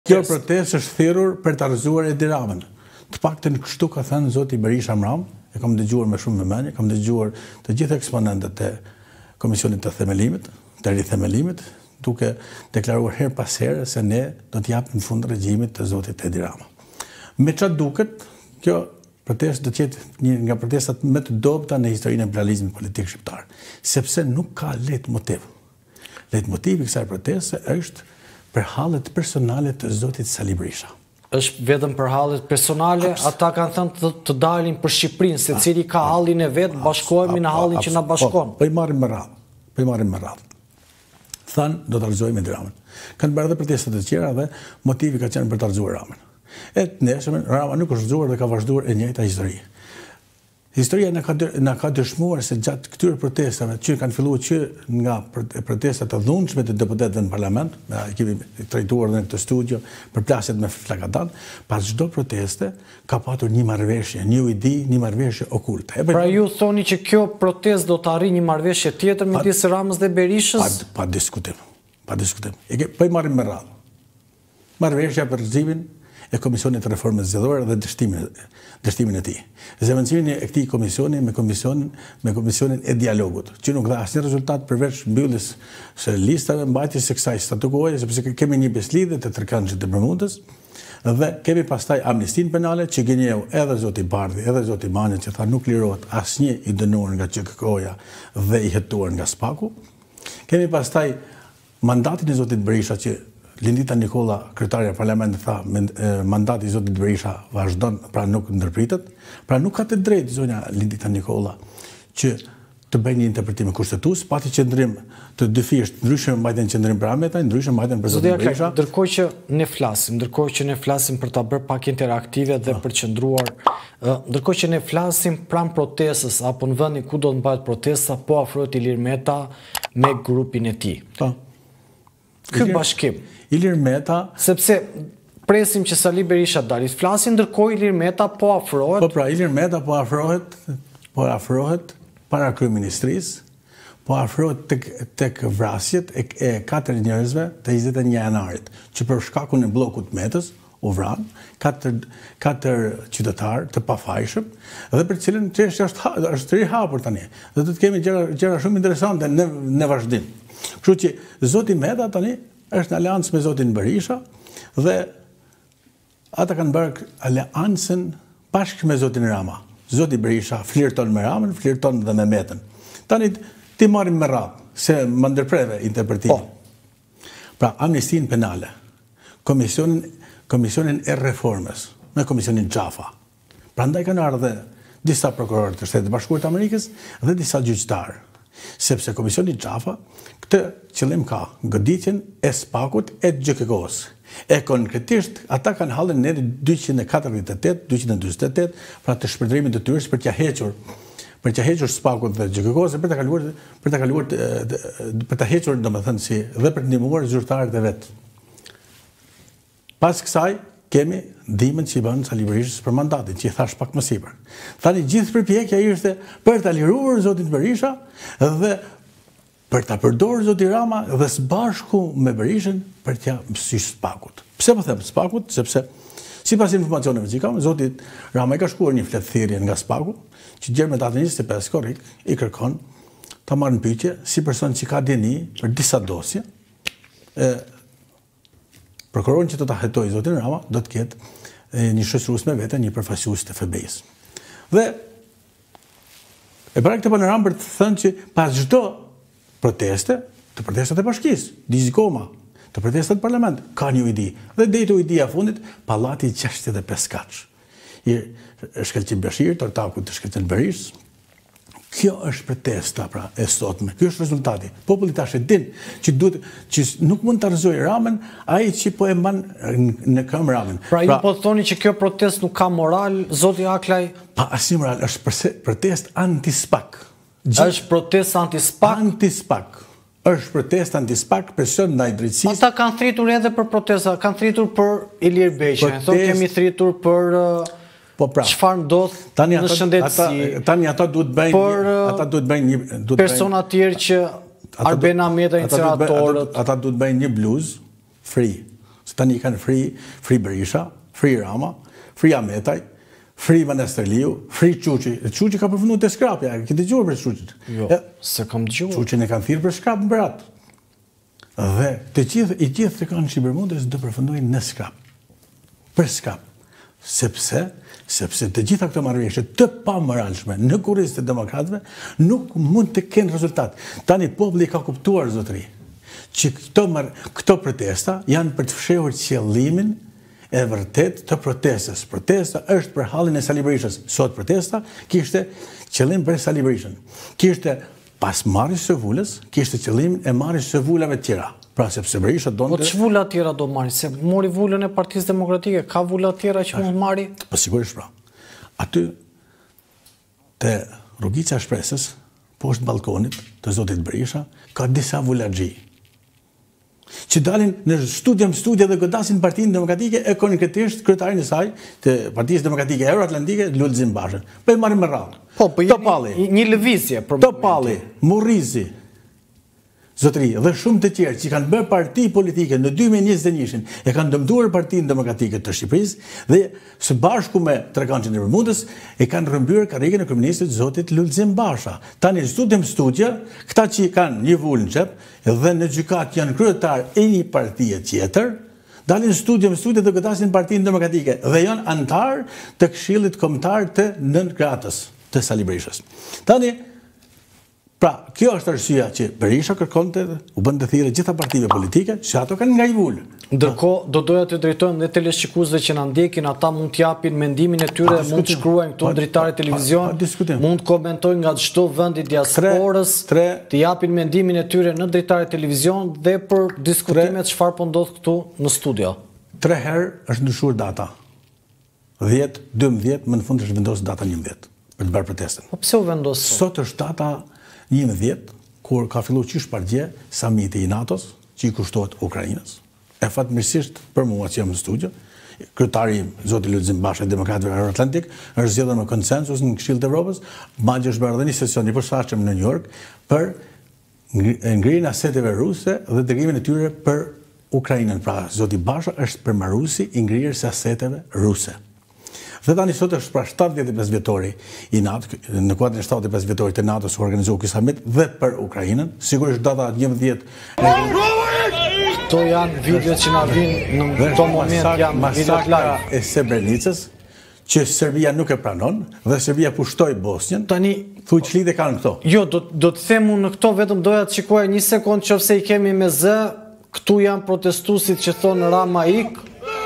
Kjo protestë është thirrur për ta rrëzuar Edi Ramën. Të paktën kështu ka thënë zoti Berisha Mram, e kam dëgjuar me shumë vëmendje, kam dëgjuar të gjithë eksponentët e Komisionit të Themelimit, të rithemelimit, duke deklaruar her pas here se ne do të japim fund regjimit të zotit Edi Rama. Me çfarë duket, kjo protestë do të jetë një nga protestat më të dobta në historinë e pluralizmit politik shqiptar, sepse nuk ka leitmotiv. Leitmotivi i kësaj proteste është për hallet personale të zotit Sali Berisha. Është vetëm për hallet personale, ata kanë thënë të dalin për Shqipërinë, secili ka hallin e vet, bashkohemi në hallin që na bashkon. Po i marrim me radhë. Thanë do të rrëzojmë Edi Ramën. Kanë bërë edhe protestat të tjera dhe motivi ka qenë për të rrëzuar Ramën. E të neshëm, Rama nuk është rrëzuar dhe ka vazhduar e njëjta histori. Historia na ka dëshmuar se gjatë këtyre protestave, që kanë filluar që nga protestat të dhunshme të deputetëve në parlament, kemi trajtuar në këtë studio për plasjet me flakatan, pas çdo proteste ka patur një marrëveshje, një ujdi, një marrëveshje okulte. Pra ju thoni që kjo protestë do të arrijë një marrëveshje tjetër midis Ramës dhe Berishës? Pa diskutim. Po i marrim me radhë. Marrëveshja për rrëzimin e Komisionit të Reformës Zgjedhore dhe dështimin e tij. Zëvendësimin e këtij komisioni me komisionin e dialogut, që nuk dha asnjë rezultat përveç mbylljes së listave, mbajtjes së kësaj statu quo, sepse kemi një beslidhje të tërkëndshme të Bermudës dhe kemi pastaj amnistinë penale që gënjeu edhe zoti Bardhi, edhe zoti Mani që tha nuk lirohet asnjë i dënuar nga QKK-ja dhe i hetuar nga Spaku. Kemi pastaj mandatin e zotit Berisha që Lindita Nikolla, kryetaria e parlamentit, tha mandati i zotit Berisha vazhdon, pra nuk ndërpritet. Pra nuk ka të drejtë zonja Lindita Nikolla që të bëjë një interpretim kushtetues, pati qendrim të dyfisht, ndryshe mbajtën qendrim për Ahmetaj, ndryshe mbajtën për zotin Berisha. Ndërkohë që ne flasim për ta bërë pak interaktive dhe për qëndruar, ndërkohë që ne flasim pranë protestës apo në vendin ku do të mbahet protesta, po afrohet Ilir Meta me grupin e tij. Ky bashkim Ilir Meta, sepse presim që Sali Berisha dalit flasin, ndërkohë Ilir Meta po afrohet. Po pra, Ilir Meta po afrohet para kryeministrisë, po afrohet tek vrasjet e 4 njerëzve të 21 janarit, që për shkakun e bllokut Metës u vranë 4 qytetarë të pafajshëm dhe për cilën çështja është i hapur tani. Dhe do të kemi gjëra shumë interesante në vazhdim. Kështu që zoti Meta tani është në aleancë me zotin Berisha dhe ata kanë bërë aleancën bashkë me zotin Rama. Zoti Berisha flirton me Ramën, flirton dhe me Metën. Tani ti marrim me radhë, se më ndërpreve interpretimin. Pra, amnistinë penale, komisionin e reformës, me komisionin Xhafa. Prandaj kanë ardhur disa prokurorë të Shtetit Bashkuar të Amerikës dhe disa gjyqtarë. Sepse komisioni Xhafa këtë qëllim ka goditjen e Spakut e GKK-s. E konkretisht ata kanë hallin në 248, 248 pra të shpërndrimit të tyre për t'ia hequr Spakut dhe GKK-s për ta hequr, domethënë si dhe për të ndihmuar zyrtarët e vet. Pas kësaj kemi ndihmën që i bën Sali Berishës për mandatin, që i thash pak më sipër. Tani gjithë përpjekja ishte për ta liruar zotin Berisha dhe për ta përdorur zoti Rama dhe së bashku me Berishën për t'ia mësisht Spakut. Pse po them Spakut? Sepse sipas informacioneve që kam, zoti Rama i ka shkuar një fletë thirrje nga Spaku, që djerë me datën 25 korrik i kërkon ta marrë në pyetje si person që ka dini për disa dosje. Prokurorin që do ta hetojë zotin Rama do të ketë një shoqërues me vete, një përfaqësues të FBI-s. Dhe e bëra këtë panoramë për të thënë që pas çdo proteste, të protestat e bashkisë, Dizikoma, të protestat parlament, ka një ujdi. Dhe deri te ujdia fundit, pallati 65 kaç. I Shkelqin Bashir, ortaku të Shkelqin Berishës. Kjo është protesta pra e sotme. Ky është rezultati. Populli tash e din që nuk mund ta rrëzojë Ramën ai që po e mban në këmbë Ramën. Pra ju po thoni që kjo protestë nuk ka moral, zoti Aklaj? Pa asnjë moral, është protestë anti-Spak. Është protestë anti-Spak? Anti-Spak. Është protestë anti-Spak, presion ndaj drejtësisë. Ata kanë thritur edhe për protesta, kanë thritur për Ilir Beqin, thonë kemi thritur për çfarë ndodh në shëndetësi. Tani ata duhet bëjnë persona të tjerë që Arben Ahmeta, inceneratorët. Ata duhet bëjnë një bluzë free. Tani kanë free Berisha, free Rama, free Ametaj, free Vanesterliu, free Quqi. Quqi ka përfunduar te skrapja, ke dëgjuar për Quqit? Jo, se kam dëgjuar. Quqin e kanë thirrë për skrap në Berat. Dhe i gjithë të kanë Shqipërmundës do përfundojnë në skrap. Për skrap. Sepse të gjitha këto marrëveshje të pamoralshme në kurrizë të demokratëve nuk mund të kenë rezultat. Tani populli ka kuptuar, zotëri, që këto protesta janë për të fshehur qëllimin e vërtet të protestës. Protesta është për hallin e Sali Berishës. Sot protesta kishte qëllim për Sali Berishën. Kishte pas marrjes së vulës, kishte qëllimin e marrjes së vulave të tjera. Pra sepse Berisha donte... Po ç'vula të tjera do marri? Se mori vulën e Partisë Demokratike, ka vula të tjera që mund marri? Po sigurisht pra. Aty te rrugica e Shpresës, poshtë balkonit të zotit Berisha, ka disa vulaxhi që dalin në studia dhe godasin Partinë Demokratike e konkretisht kryetarin e saj të Partisë Demokratike Euroatlantike, Lulzim Bashën. Po e marrim me radhë. Po një lëvizje për Topalli, Murrizi, zotëri, dhe shumë të tjerë që kanë bërë parti politike në 2021 e kanë dëmtuar Partinë Demokratike të Shqipërisë dhe së bashku me Trekançin e Bermudës e kanë rrëmbyer karrierën e kryeministit zotit Lulzim Basha. Tani studia, këta që kanë një vulë në xhep dhe në gjykat janë kryetar e një partie tjetër, dalin studia dhe godasin Partinë Demokratike dhe janë antar të Këshillit Kombëtar të Nëntgratës të Sali Berishës. Tani pra, kjo është arsyeja që Berisha kërkonte, u bën të thirrë gjitha partive politike, që ato kanë ngajvul. Ndërkohë, do doja të drejtojmë dhe teleshikuesve që na ndjekin, ata mund të japin mendimin e tyre, mund të shkruajnë këtu dritare televizion, mund të komentojnë nga çdo vend i diasporës, të japin mendimin e tyre në dritare televizion dhe për diskutimet çfarë po ndodh këtu në studio. 3 herë është ndryshuar data. 10, 12, më në fund është vendosur data 11 për të bërë protestën. Po pse u vendos? Sot është data 11, kur ka fillu qysh pargje samiti i NATO-s, që i kushtohet Ukrainës. E fatmirësisht për mua që jam në studio, kryetari im, zoti Lulzim Basha, Demokratëve Euroatlantik, është zgjedhur me konsensus në Këshillin e Evropës, madje është bërë edhe një sesion i posaçëm në New York për ngrirjen e aseteve ruse dhe dërgimin e tyre për Ukrainën. Pra, zoti Basha është përmarruesi i ngrirjes së aseteve ruse. Dhe tani sot është pra 75 vjetori i NATO, në kuadrin e 75 vjetorit të NATO-s u organizoi ky samit dhe për Ukrainën, sigurisht data 11. Këto janë videot që na vinë në këto moment, janë videot live e Srebrenicës, që Serbia nuk e pranon dhe Serbia pushtoi Bosnjën. Tani thuaj ç'lidhje kanë këto. Jo, do të them unë në këto, vetëm doja të shikoj një sekond nëse i kemi me zë. Këtu janë protestuesit që thonë Rama ik.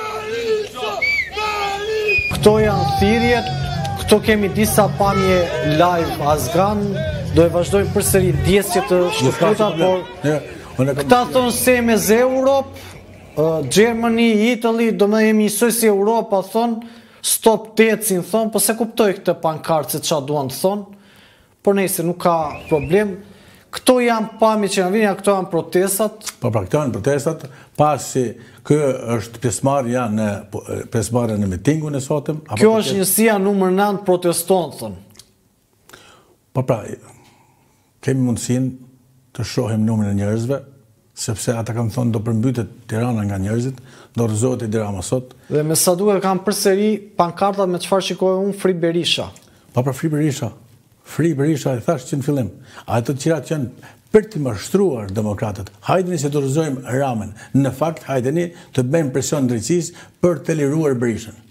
Këto janë thirrjet, këto kemi disa pamje live Azgan, do e vazhdojmë përsëri ndjesje të shkëputa, por këta thonë se me zë Europë, Germany, Italy, do me jemi njësoj si Europa, thonë, stop tecin, thonë, po se kuptoj këtë pankartë se qa duan të thonë, por nejse nuk ka problem. Këto janë pamje që në vinja, këto janë protestat. Po pra, këto janë protestat, pasi kjo është pjesëmarrja në mitingun e sotëm. Kjo është njësia numër 9 proteston, thonë. Po pra, kemi mundësinë të shohim numrin e njerëzve, sepse ata kanë thonë do përmbytet Tirana nga njerëzit, do rrëzohet Edi Rama sot. Dhe me sa duket kanë përsëri pankartat me çfarë shikoj unë, Free Berisha. Po pra, Free Berisha. Free Berisha e thash që në fillim. Ato të cilat janë për të mashtruar demokratët. Hajdeni se të rrëzojmë Ramën. Në fakt, hajdeni të bëjmë presion drejtësisë për të liruar Berishën.